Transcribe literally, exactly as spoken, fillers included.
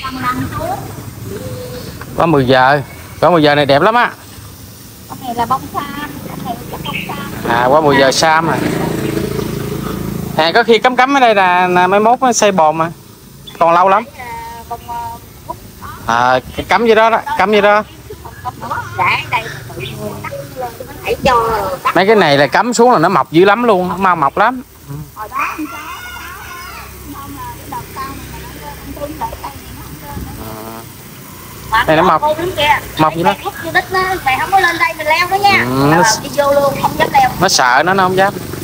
Có mười giờ. Có mười giờ này đẹp lắm á. Con này là bông sam, con này là bông sam. À qua mười giờ sam à. À có khi cấm cấm ở đây là, là mấy mốt nó xây bồn mà. Còn lâu lắm. À cấm gì đó đó, cấm gì đó. Mấy cái này là cắm xuống là nó mọc dữ lắm luôn, nó mau mọc lắm. À. Đây nó mọc. Mọc gì đó. Mày không có lên đây mình leo nữa nha. Ừ, nó... Đi vô luôn, không dám leo. Nó sợ nó nó không dám.